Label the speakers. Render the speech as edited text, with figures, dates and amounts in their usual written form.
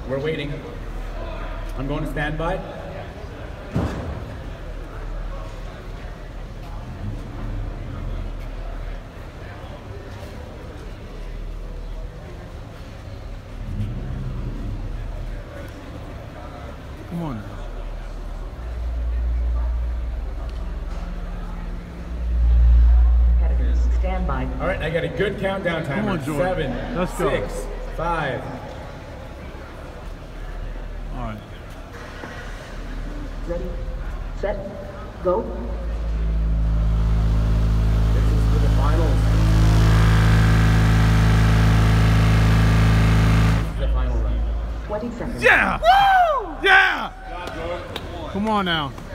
Speaker 1: We're waiting. I'm going to stand by.
Speaker 2: Come on.
Speaker 3: Competitors, stand by.
Speaker 1: All right, I got a good countdown timer.
Speaker 2: Come on, Jordan.
Speaker 1: 7,
Speaker 2: Let's go.
Speaker 1: 6, 5.
Speaker 2: All right.
Speaker 3: Ready, set, go.
Speaker 1: This is for the finals. This is the final run.
Speaker 3: 20 seconds.
Speaker 2: Yeah! Woo! Yeah! Come on now.